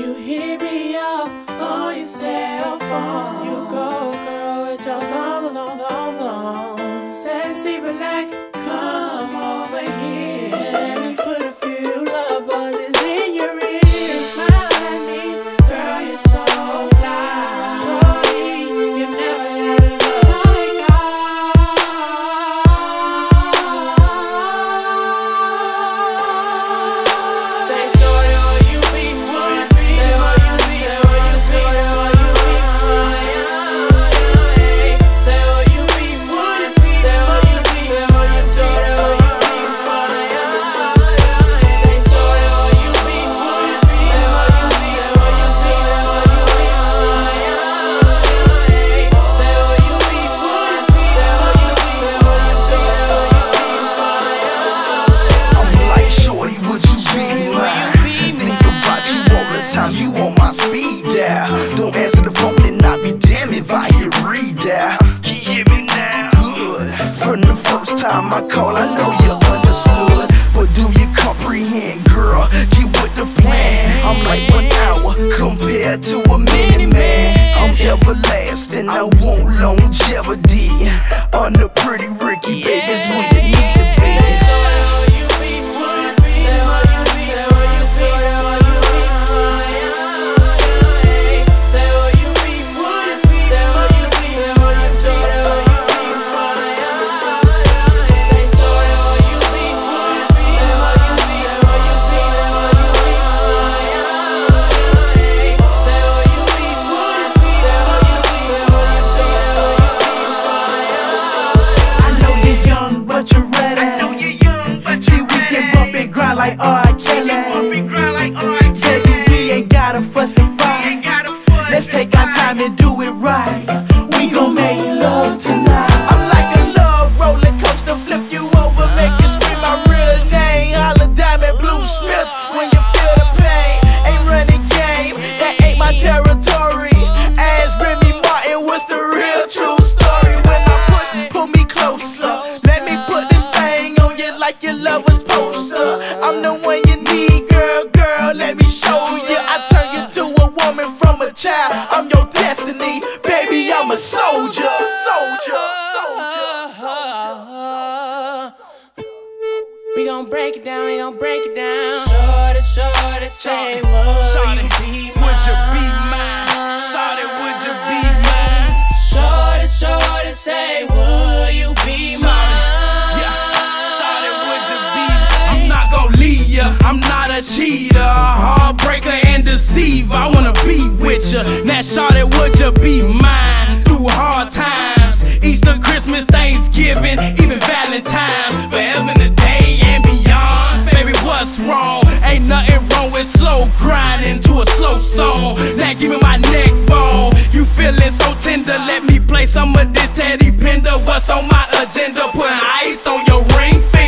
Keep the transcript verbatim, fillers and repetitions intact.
You hit me up on your cell phone. You go, girl, with your long, long, long, long. Sexy black, come over here. Let me put a few love buzzes in your ear. Smile at me, girl, you're so fly. Shorty, you never had a love like I. Say shorty, will you be mine? Say will you be, say will you be, say will you be mine? Say will you be mine? Say will you be, say will you be, say will you be mine? Say shorty, will you be mine? Say will you be, say will you be, say will you be mine? Say will you be mine? Say will you be, say will you be, say will you be mine? I'm like, shorty, would you be mine? Think about you all the time, you on my speed dial. Don't answer the phone and I'll be damned if I hit redial. Can you hear me now? Good. From the first time I called, I know you understood. But do you comprehend, girl? Get with the plan. I'm like one hour compared to a minute, man. I'm everlasting, I want longevity. On the pretty Ricky, baby's where you need to be. Like R. Kelly, baby, we ain't gotta fuss and fight. Let's take our time and do it right. We gon' make love tonight. I'm like a love roller coaster, flip you over, make you scream my real name. Holla Diamond Blue Smith when you feel the pain. Ain't running game, that ain't my territory. Ask Remy Martin, what's the real true story? When I push, pull me closer. Let me put this thing on you like your lover's poster. I'm the one you need, girl, girl, let me show you. I turn you to a woman from a child. I'm your destiny, baby, I'm a soldier. Soldier, soldier. We gon' break it down, we gon' break it down. Shorty, shorty, say would you be mine? Would you be mine? Shorty, would you be mine? Shorty, shorty, say would you be mine? I'm not a cheater, heartbreaker and deceiver. I wanna be with ya. Now shawty, would you be mine? Through hard times, Easter, Christmas, Thanksgiving, even Valentine's, forever in the day and beyond. Baby, what's wrong? Ain't nothing wrong with slow grinding to a slow song. Now give me my neck bone. You feeling so tender? Let me play some of this Teddy Pender. What's on my agenda? Putting ice on your ring finger.